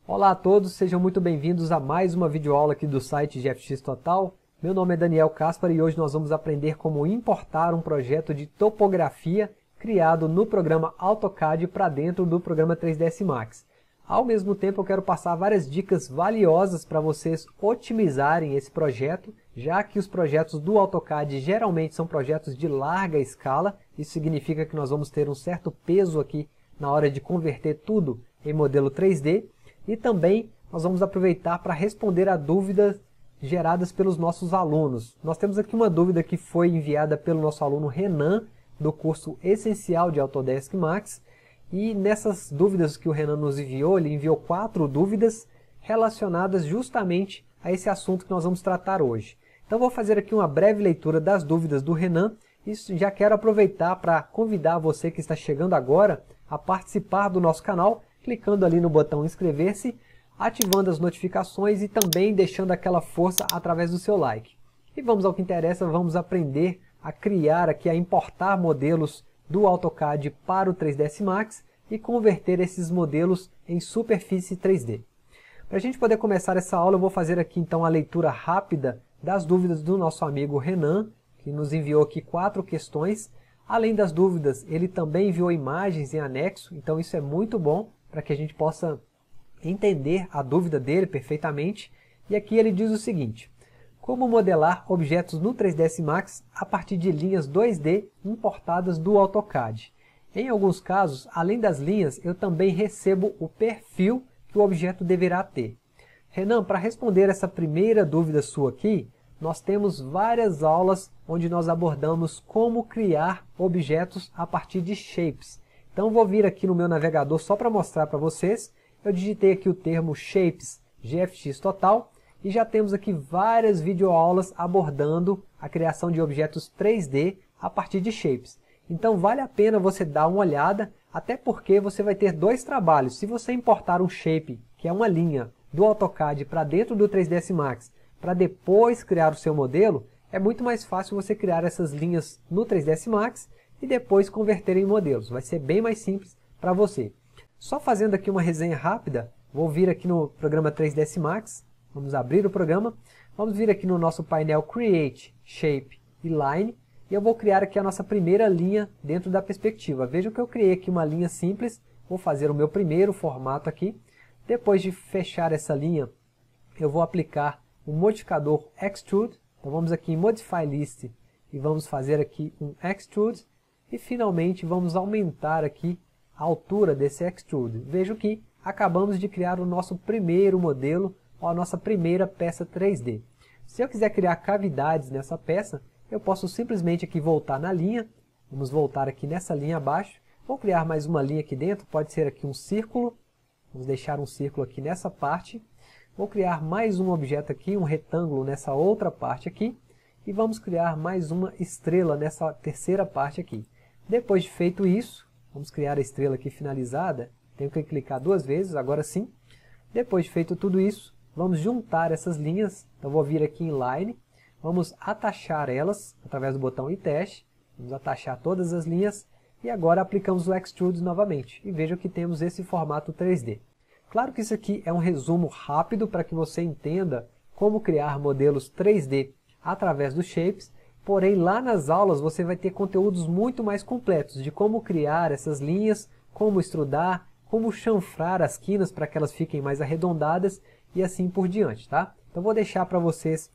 Olá a todos, sejam muito bem-vindos a mais uma videoaula aqui do site GFX Total. Meu nome é Daniel Caspar e hoje nós vamos aprender como importar um projeto de topografia criado no programa AutoCAD para dentro do programa 3ds Max. Ao mesmo tempo eu quero passar várias dicas valiosas para vocês otimizarem esse projeto, já que os projetos do AutoCAD geralmente são projetos de larga escala. Isso significa que nós vamos ter um certo peso aqui na hora de converter tudo em modelo 3D. E também nós vamos aproveitar para responder a dúvidas geradas pelos nossos alunos. Nós temos aqui uma dúvida que foi enviada pelo nosso aluno Renan, do curso Essencial de Autodesk Max. E nessas dúvidas que o Renan nos enviou, ele enviou 4 dúvidas relacionadas justamente a esse assunto que nós vamos tratar hoje. Então vou fazer aqui uma breve leitura das dúvidas do Renan. E já quero aproveitar para convidar você que está chegando agora a participar do nosso canal, clicando ali no botão inscrever-se, ativando as notificações e também deixando aquela força através do seu like. E vamos ao que interessa, vamos aprender a criar aqui, a importar modelos do AutoCAD para o 3ds Max e converter esses modelos em superfície 3D. Para a gente poder começar essa aula, eu vou fazer aqui então a leitura rápida das dúvidas do nosso amigo Renan, que nos enviou aqui 4 questões. Além das dúvidas, ele também enviou imagens em anexo, então isso é muito bom, para que a gente possa entender a dúvida dele perfeitamente. E aqui ele diz o seguinte: como modelar objetos no 3ds Max a partir de linhas 2D importadas do AutoCAD? Em alguns casos, além das linhas, eu também recebo o perfil que o objeto deverá ter. Renan, para responder essa primeira dúvida sua aqui, nós temos várias aulas onde nós abordamos como criar objetos a partir de shapes. Então vou vir aqui no meu navegador só para mostrar para vocês. Eu digitei aqui o termo Shapes GFX Total e já temos aqui várias videoaulas abordando a criação de objetos 3D a partir de shapes. Então vale a pena você dar uma olhada, até porque você vai ter 2 trabalhos. Se você importar um shape, que é uma linha do AutoCAD para dentro do 3ds Max, para depois criar o seu modelo, é muito mais fácil você criar essas linhas no 3ds Max e depois converter em modelos. Vai ser bem mais simples para você. Só fazendo aqui uma resenha rápida, vou vir aqui no programa 3ds Max, vamos abrir o programa, vamos vir aqui no nosso painel Create, Shape e Line, e eu vou criar aqui a nossa primeira linha dentro da perspectiva. Veja que eu criei aqui uma linha simples, vou fazer o meu primeiro formato aqui. Depois de fechar essa linha, eu vou aplicar o modificador Extrude. Então vamos aqui em Modify List e vamos fazer aqui um Extrude. E finalmente vamos aumentar aqui a altura desse Extrude. Veja que acabamos de criar o nosso primeiro modelo, ou a nossa primeira peça 3D. Se eu quiser criar cavidades nessa peça, eu posso simplesmente aqui voltar na linha. Vamos voltar aqui nessa linha abaixo. Vou criar mais uma linha aqui dentro, pode ser aqui um círculo. Vamos deixar um círculo aqui nessa parte. Vou criar mais um objeto aqui, um retângulo nessa outra parte aqui. E vamos criar mais uma estrela nessa terceira parte aqui. Depois de feito isso, vamos criar a estrela aqui finalizada. Tenho que clicar 2 vezes, agora sim. Depois de feito tudo isso, vamos juntar essas linhas. Então vou vir aqui em Line, vamos atachar elas através do botão e teste. Vamos atachar todas as linhas e agora aplicamos o Extrude novamente. E veja que temos esse formato 3D. Claro que isso aqui é um resumo rápido para que você entenda como criar modelos 3D através dos shapes. Porém, lá nas aulas você vai ter conteúdos muito mais completos de como criar essas linhas, como extrudar, como chanfrar as quinas para que elas fiquem mais arredondadas e assim por diante, tá? Então vou deixar para vocês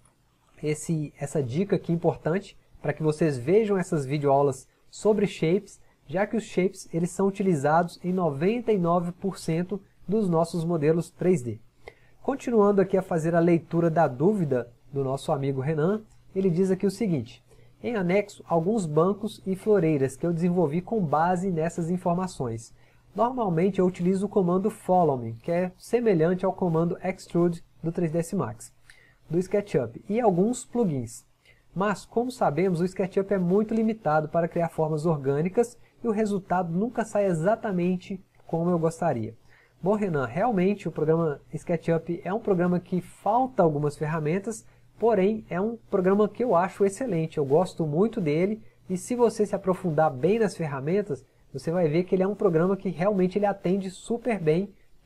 essa dica aqui importante para que vocês vejam essas videoaulas sobre shapes, já que os shapes eles são utilizados em 99% dos nossos modelos 3D. Continuando aqui a fazer a leitura da dúvida do nosso amigo Renan, ele diz aqui o seguinte: em anexo, alguns bancos e floreiras que eu desenvolvi com base nessas informações. Normalmente eu utilizo o comando Follow Me, que é semelhante ao comando Extrude do 3ds Max, do SketchUp, e alguns plugins. Mas, como sabemos, o SketchUp é muito limitado para criar formas orgânicas e o resultado nunca sai exatamente como eu gostaria. Bom, Renan, realmente o programa SketchUp é um programa que falta algumas ferramentas, porém é um programa que eu acho excelente, eu gosto muito dele, e se você se aprofundar bem nas ferramentas, você vai ver que ele é um programa que realmente ele atende super bem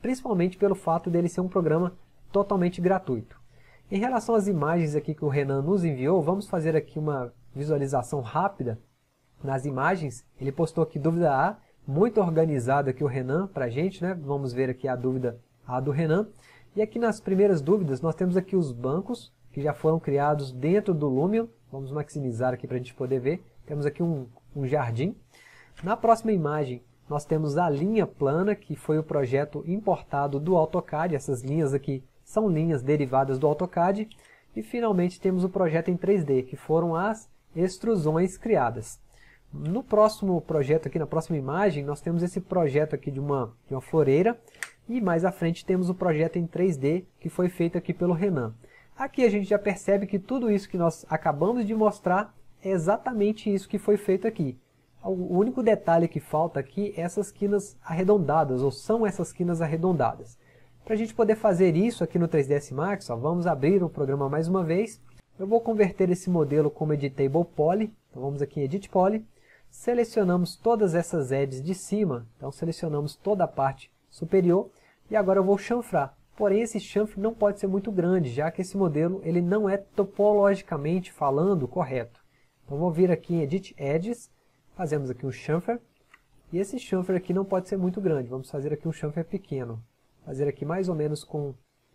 principalmente pelo fato dele ser um programa totalmente gratuito. Em relação às imagens aqui que o Renan nos enviou, vamos fazer aqui uma visualização rápida nas imagens. Ele postou aqui dúvida A, muito organizado aqui o Renan para a gente, né? Vamos ver aqui a dúvida A do Renan. E aqui nas primeiras dúvidas nós temos aqui os bancos que já foram criados dentro do Lumion. Vamos maximizar aqui para a gente poder ver. Temos aqui um jardim. Na próxima imagem nós temos a linha plana, que foi o projeto importado do AutoCAD. Essas linhas aqui são linhas derivadas do AutoCAD. E finalmente temos o projeto em 3D, que foram as extrusões criadas. No próximo projeto aqui, na próxima imagem, nós temos esse projeto aqui de uma floreira. E mais à frente temos o projeto em 3D, que foi feito aqui pelo Renan. Aqui a gente já percebe que tudo isso que nós acabamos de mostrar é exatamente isso que foi feito aqui. O único detalhe que falta aqui é essas quinas arredondadas, ou são essas quinas arredondadas. Para a gente poder fazer isso aqui no 3ds Max, ó, vamos abrir o programa mais uma vez. Eu vou converter esse modelo como Editable Poly. Então vamos aqui em Edit Poly. Selecionamos todas essas edges de cima. Então selecionamos toda a parte superior. E agora eu vou chanfrar. Porém esse chanfre não pode ser muito grande, já que esse modelo ele não é topologicamente falando correto. Então vou vir aqui em Edit Edges. Fazemos aqui um chanfer. E esse chanfer aqui não pode ser muito grande. Vamos fazer aqui um chanfer pequeno. Fazer aqui mais ou menos com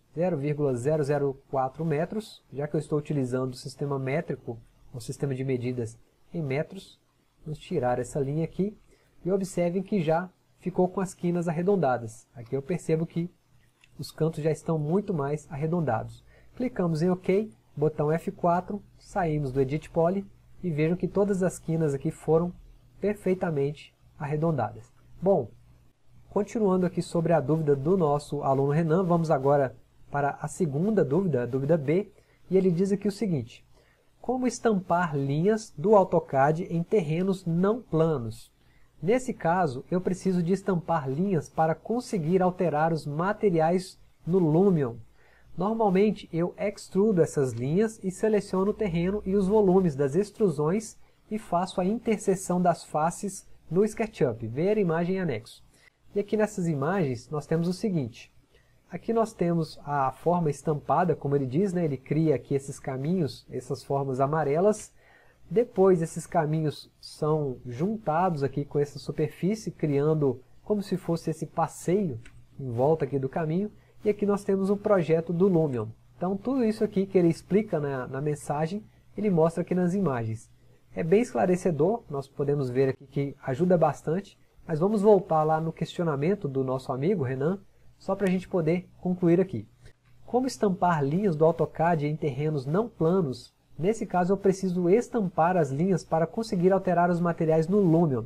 0,004 metros, já que eu estou utilizando o sistema métrico, o sistema de medidas em metros. Vamos tirar essa linha aqui e observem que já ficou com as quinas arredondadas. Aqui eu percebo que os cantos já estão muito mais arredondados. Clicamos em OK, botão F4, saímos do Edit Poly e vejam que todas as quinas aqui foram perfeitamente arredondadas. Bom, continuando aqui sobre a dúvida do nosso aluno Renan, vamos agora para a segunda dúvida, a dúvida B, e ele diz aqui o seguinte: como estampar linhas do AutoCAD em terrenos não planos? Nesse caso, eu preciso de estampar linhas para conseguir alterar os materiais no Lumion. Normalmente, eu extrudo essas linhas e seleciono o terreno e os volumes das extrusões e faço a interseção das faces no SketchUp. Ver a imagem em anexo. E aqui nessas imagens nós temos o seguinte. Aqui nós temos a forma estampada, como ele diz, né? Ele cria aqui esses caminhos, essas formas amarelas. Depois esses caminhos são juntados aqui com essa superfície, criando como se fosse esse passeio em volta aqui do caminho. E aqui nós temos um projeto do Lumion. Então tudo isso aqui que ele explica na mensagem, ele mostra aqui nas imagens. É bem esclarecedor, nós podemos ver aqui que ajuda bastante. Mas vamos voltar lá no questionamento do nosso amigo Renan, só para a gente poder concluir aqui. Como estampar linhas do AutoCAD em terrenos não planos? Nesse caso eu preciso estampar as linhas para conseguir alterar os materiais no Lumion.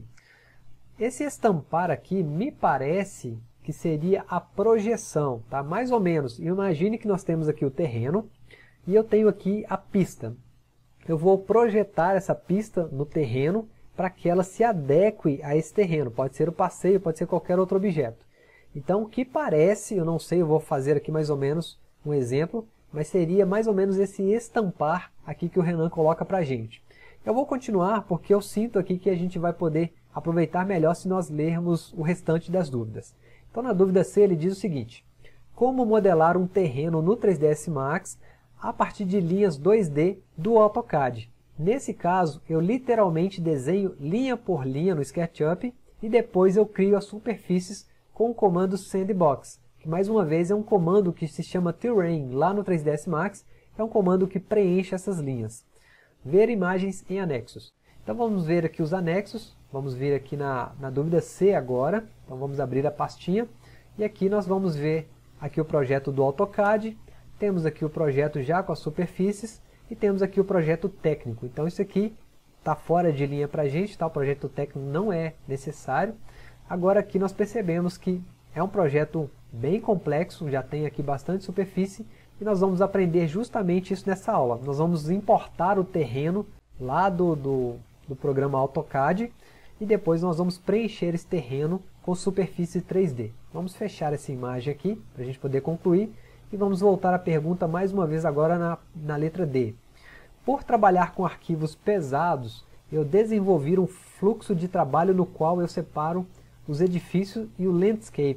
Esse estampar aqui me parece que seria a projeção, tá? Mais ou menos. Imagine que nós temos aqui o terreno e eu tenho aqui a pista. Eu vou projetar essa pista no terreno para que ela se adeque a esse terreno. Pode ser o passeio, pode ser qualquer outro objeto. Então o que parece, eu não sei, eu vou fazer aqui mais ou menos um exemplo, mas seria mais ou menos esse estampar aqui que o Renan coloca para a gente. Eu vou continuar porque eu sinto aqui que a gente vai poder aproveitar melhor se nós lermos o restante das dúvidas. Então na dúvida C ele diz o seguinte: como modelar um terreno no 3ds Max a partir de linhas 2D do AutoCAD? Nesse caso, eu literalmente desenho linha por linha no SketchUp e depois eu crio as superfícies com o comando Sandbox, que mais uma vez é um comando que se chama Terrain lá no 3ds Max, é um comando que preenche essas linhas. Ver imagens em anexos. Então vamos ver aqui os anexos, vamos vir aqui na dúvida C agora, então vamos abrir a pastinha e aqui nós vamos ver aqui o projeto do AutoCAD, temos aqui o projeto já com as superfícies e temos aqui o projeto técnico. Então isso aqui está fora de linha para a gente, tá? O projeto técnico não é necessário. Agora aqui nós percebemos que é um projeto bem complexo, já tem aqui bastante superfície e nós vamos aprender justamente isso nessa aula. Nós vamos importar o terreno lá do programa AutoCAD e depois nós vamos preencher esse terreno com superfície 3D. Vamos fechar essa imagem aqui para a gente poder concluir e vamos voltar à pergunta mais uma vez agora na letra D. Por trabalhar com arquivos pesados, eu desenvolvi um fluxo de trabalho no qual eu separo os edifícios e o landscape.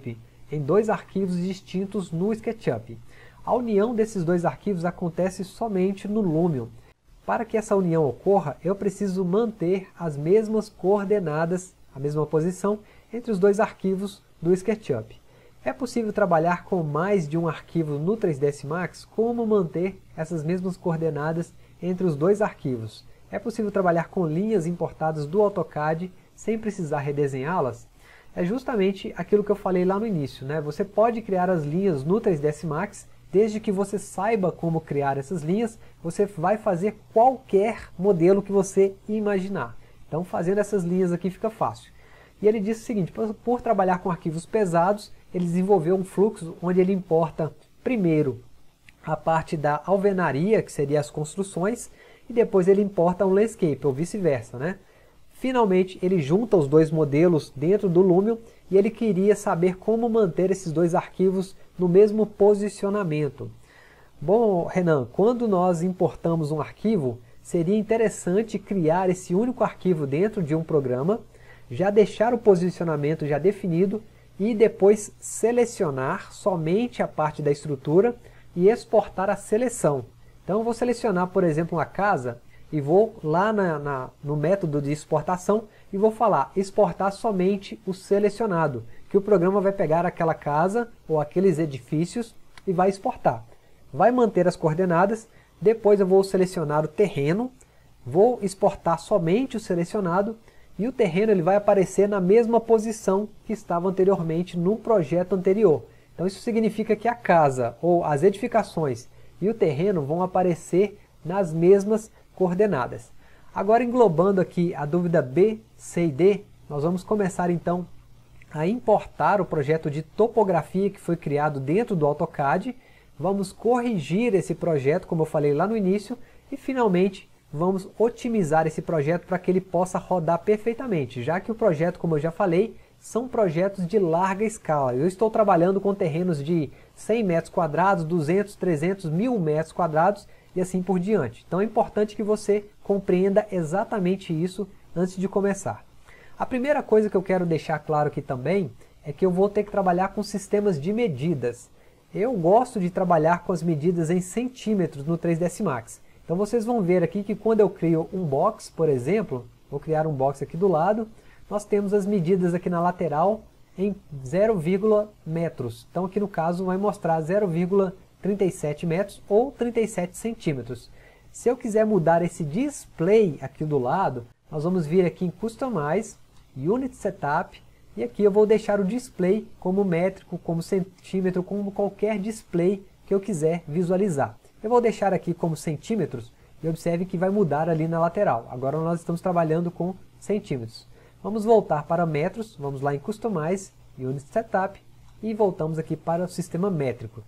em dois arquivos distintos no SketchUp. A união desses dois arquivos acontece somente no Lumion. Para que essa união ocorra, eu preciso manter as mesmas coordenadas, a mesma posição, entre os dois arquivos do SketchUp. É possível trabalhar com mais de um arquivo no 3ds Max? Como manter essas mesmas coordenadas entre os dois arquivos? É possível trabalhar com linhas importadas do AutoCAD sem precisar redesenhá-las? É justamente aquilo que eu falei lá no início, né? Você pode criar as linhas no 3ds Max, desde que você saiba como criar essas linhas, você vai fazer qualquer modelo que você imaginar. Então, fazendo essas linhas aqui fica fácil. E ele disse o seguinte: por trabalhar com arquivos pesados, ele desenvolveu um fluxo onde ele importa primeiro a parte da alvenaria, que seria as construções, e depois ele importa um landscape, ou vice-versa, né? Finalmente, ele junta os dois modelos dentro do Lumion e ele queria saber como manter esses dois arquivos no mesmo posicionamento. Bom, Renan, quando nós importamos um arquivo, seria interessante criar esse único arquivo dentro de um programa, já deixar o posicionamento já definido e depois selecionar somente a parte da estrutura e exportar a seleção. Então eu vou selecionar, por exemplo, uma casa e vou lá no método de exportação e vou falar exportar somente o selecionado, que o programa vai pegar aquela casa ou aqueles edifícios e vai exportar. Vai manter as coordenadas, depois eu vou selecionar o terreno, vou exportar somente o selecionado e o terreno ele vai aparecer na mesma posição que estava anteriormente no projeto anterior. Então isso significa que a casa ou as edificações e o terreno vão aparecer nas mesmas coordenadas. Agora, englobando aqui a dúvida B, C e D, nós vamos começar então a importar o projeto de topografia que foi criado dentro do AutoCAD. Vamos corrigir esse projeto, como eu falei lá no início, e finalmente vamos otimizar esse projeto para que ele possa rodar perfeitamente, já que o projeto, como eu já falei, são projetos de larga escala. Eu estou trabalhando com terrenos de 100 metros quadrados, 200, 300, 1000 metros quadrados e assim por diante. Então é importante que você compreenda exatamente isso antes de começar. A primeira coisa que eu quero deixar claro aqui também é que eu vou ter que trabalhar com sistemas de medidas. Eu gosto de trabalhar com as medidas em centímetros no 3ds Max. Então vocês vão ver aqui que quando eu crio um box, por exemplo, vou criar um box aqui do lado, nós temos as medidas aqui na lateral em 0, metros. Então aqui no caso vai mostrar 0,37 metros ou 37 centímetros. Se eu quiser mudar esse display aqui do lado, nós vamos vir aqui em Customize, Unit Setup, e aqui eu vou deixar o display como métrico, como centímetro, como qualquer display que eu quiser visualizar. Eu vou deixar aqui como centímetros e observe que vai mudar ali na lateral. Agora nós estamos trabalhando com centímetros. Vamos voltar para metros, vamos lá em Customize, Unit Setup e voltamos aqui para o sistema métrico.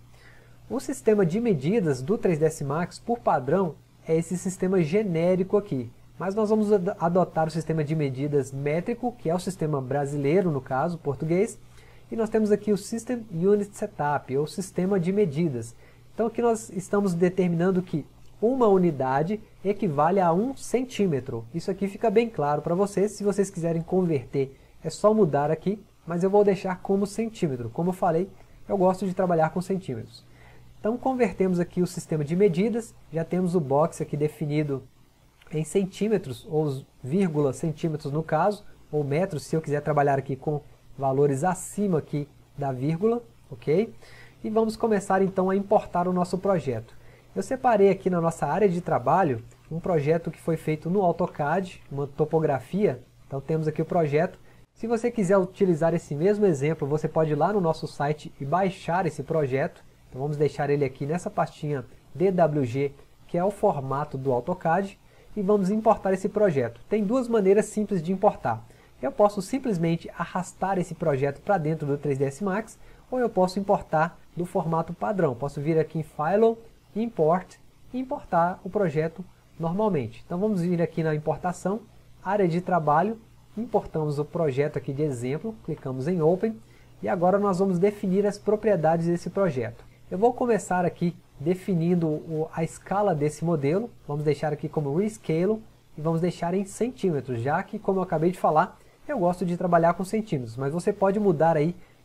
O sistema de medidas do 3ds Max, por padrão, é esse sistema genérico aqui. Mas nós vamos adotar o sistema de medidas métrico, que é o sistema brasileiro, no caso, português. E nós temos aqui o System Unit Setup, ou sistema de medidas. Então aqui nós estamos determinando que uma unidade equivale a 1 centímetro. Isso aqui fica bem claro para vocês. Se vocês quiserem converter, é só mudar aqui, mas eu vou deixar como centímetro. Como eu falei, eu gosto de trabalhar com centímetros. Então convertemos aqui o sistema de medidas, já temos o box aqui definido em centímetros, ou vírgula centímetros no caso, ou metros, se eu quiser trabalhar aqui com valores acima aqui da vírgula, ok? E vamos começar então a importar o nosso projeto. Eu separei aqui na nossa área de trabalho um projeto que foi feito no AutoCAD, uma topografia. Então temos aqui o projeto. Se você quiser utilizar esse mesmo exemplo, você pode ir lá no nosso site e baixar esse projeto. Então vamos deixar ele aqui nessa pastinha DWG, que é o formato do AutoCAD, e vamos importar esse projeto. Tem duas maneiras simples de importar. Eu posso simplesmente arrastar esse projeto para dentro do 3ds Max, ou eu posso importar do formato padrão. Posso vir aqui em File, Import e importar o projeto normalmente. Então vamos vir aqui na importação, área de trabalho, importamos o projeto aqui de exemplo, clicamos em Open e agora nós vamos definir as propriedades desse projeto. Eu vou começar aqui definindo a escala desse modelo, vamos deixar aqui como Rescale e vamos deixar em centímetros, já que, como eu acabei de falar, eu gosto de trabalhar com centímetros, mas você pode mudar aí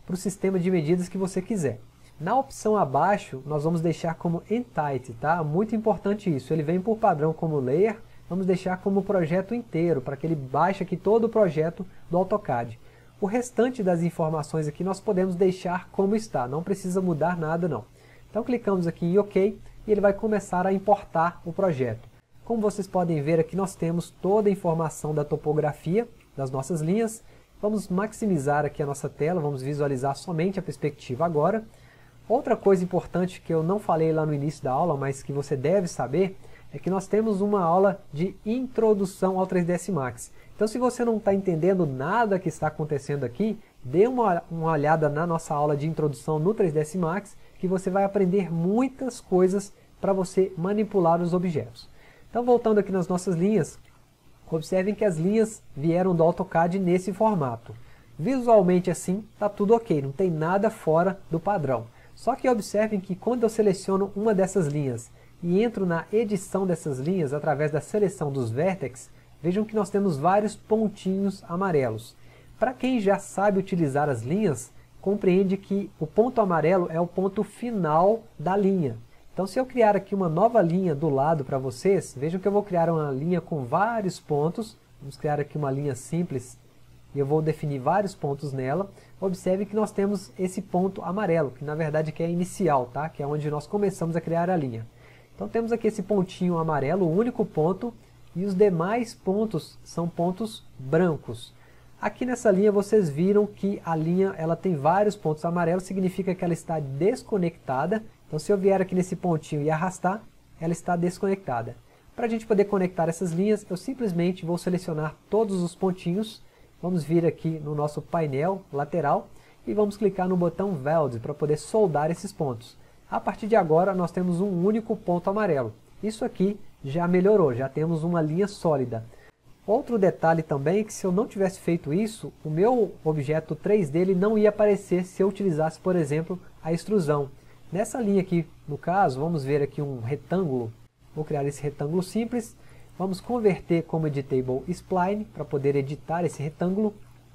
para o sistema de medidas que você quiser. Na opção abaixo, nós vamos deixar como Entity, tá? Muito importante isso, ele vem por padrão como Layer, vamos deixar como projeto inteiro, para que ele baixe aqui todo o projeto do AutoCAD. O restante das informações aqui nós podemos deixar como está, não precisa mudar nada não. Então clicamos aqui em OK e ele vai começar a importar o projeto. Como vocês podem ver aqui nós temos toda a informação da topografia das nossas linhas. Vamos maximizar aqui a nossa tela, vamos visualizar somente a perspectiva agora. Outra coisa importante que eu não falei lá no início da aula, mas que você deve saber, é que nós temos uma aula de introdução ao 3ds Max. Então se você não está entendendo nada que está acontecendo aqui, dê uma olhada na nossa aula de introdução no 3ds Max, que você vai aprender muitas coisas para você manipular os objetos. Então voltando aqui nas nossas linhas, observem que as linhas vieram do AutoCAD nesse formato. Visualmente assim, está tudo ok, não tem nada fora do padrão. Só que observem que quando eu seleciono uma dessas linhas e entro na edição dessas linhas através da seleção dos vértices, vejam que nós temos vários pontinhos amarelos. Para quem já sabe utilizar as linhas, compreende que o ponto amarelo é o ponto final da linha. Então se eu criar aqui uma nova linha do lado para vocês, vejam que eu vou criar uma linha com vários pontos. Vamos criar aqui uma linha simples e eu vou definir vários pontos nela. Observe que nós temos esse ponto amarelo, que na verdade aqui é inicial, tá? Que é onde nós começamos a criar a linha. Então temos aqui esse pontinho amarelo, o único ponto, e os demais pontos são pontos brancos. Aqui nessa linha vocês viram que a linha ela tem vários pontos amarelos, significa que ela está desconectada. Então se eu vier aqui nesse pontinho e arrastar, ela está desconectada. Para a gente poder conectar essas linhas, eu simplesmente vou selecionar todos os pontinhos. Vamos vir aqui no nosso painel lateral e vamos clicar no botão Weld para poder soldar esses pontos. A partir de agora nós temos um único ponto amarelo. Isso aqui já melhorou, já temos uma linha sólida. Outro detalhe também é que se eu não tivesse feito isso, o meu objeto 3D ele não ia aparecer se eu utilizasse, por exemplo, a extrusão. Nessa linha aqui, no caso, vamos ver aqui um retângulo. Vou criar esse retângulo simples. Vamos converter como Editable Spline para poder editar esse retângulo.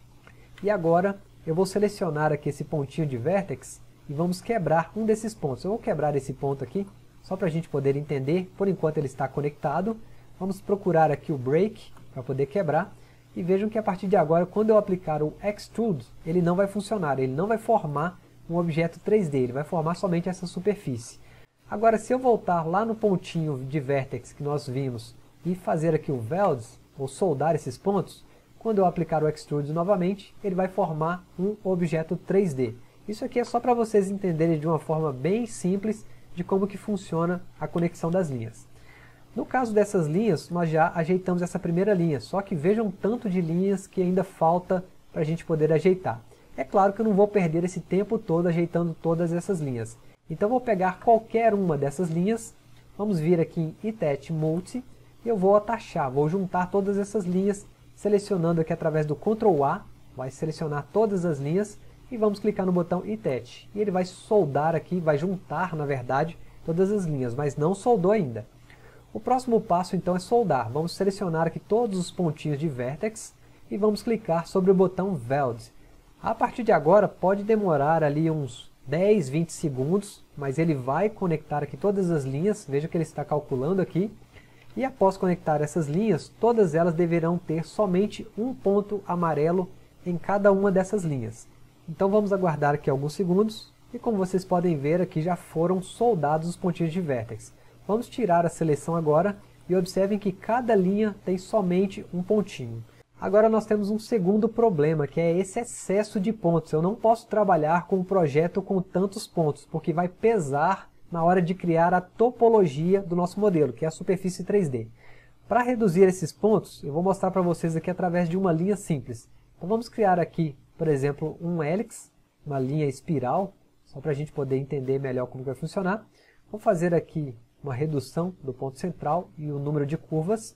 E agora eu vou selecionar aqui esse pontinho de vértex e vamos quebrar um desses pontos. Eu vou quebrar esse ponto aqui, só para a gente poder entender. Por enquanto ele está conectado. Vamos procurar aqui o Break para poder quebrar. E vejam que a partir de agora, quando eu aplicar o Extrude, ele não vai funcionar, ele não vai formar um objeto 3D, ele vai formar somente essa superfície. Agora, se eu voltar lá no pontinho de vértex que nós vimos e fazer aqui o Weld, ou soldar esses pontos, quando eu aplicar o Extrude novamente, ele vai formar um objeto 3D. Isso aqui é só para vocês entenderem de uma forma bem simples de como que funciona a conexão das linhas. No caso dessas linhas, nós já ajeitamos essa primeira linha, só que vejam o tanto de linhas que ainda falta para a gente poder ajeitar. É claro que eu não vou perder esse tempo todo ajeitando todas essas linhas. Então vou pegar qualquer uma dessas linhas, vamos vir aqui em Attach Multi, e eu vou atachar, vou juntar todas essas linhas, selecionando aqui através do Ctrl A, vai selecionar todas as linhas, e vamos clicar no botão Attach. E ele vai soldar aqui, vai juntar na verdade todas as linhas, mas não soldou ainda. O próximo passo então é soldar, vamos selecionar aqui todos os pontinhos de vértex, e vamos clicar sobre o botão Weld. A partir de agora pode demorar ali uns 10, 20 segundos, mas ele vai conectar aqui todas as linhas, veja que ele está calculando aqui, e após conectar essas linhas, todas elas deverão ter somente um ponto amarelo em cada uma dessas linhas. Então vamos aguardar aqui alguns segundos, e como vocês podem ver aqui já foram soldados os pontinhos de vértex. Vamos tirar a seleção agora, e observem que cada linha tem somente um pontinho. Agora nós temos um segundo problema, que é esse excesso de pontos. Eu não posso trabalhar com um projeto com tantos pontos, porque vai pesar na hora de criar a topologia do nosso modelo, que é a superfície 3D. Para reduzir esses pontos, eu vou mostrar para vocês aqui através de uma linha simples. Então vamos criar aqui, por exemplo, um hélix, uma linha espiral, só para a gente poder entender melhor como vai funcionar. Vou fazer aqui uma redução do ponto central e o número de curvas.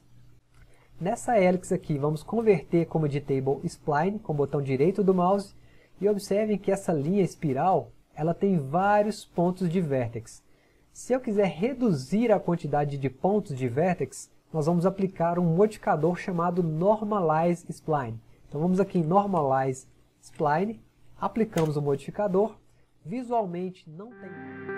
Nessa hélix aqui, vamos converter como Editable Spline, com o botão direito do mouse, e observem que essa linha espiral, ela tem vários pontos de vértex. Se eu quiser reduzir a quantidade de pontos de vértex, nós vamos aplicar um modificador chamado Normalize Spline. Então vamos aqui em Normalize Spline, Aplicamos o modificador, visualmente não tem...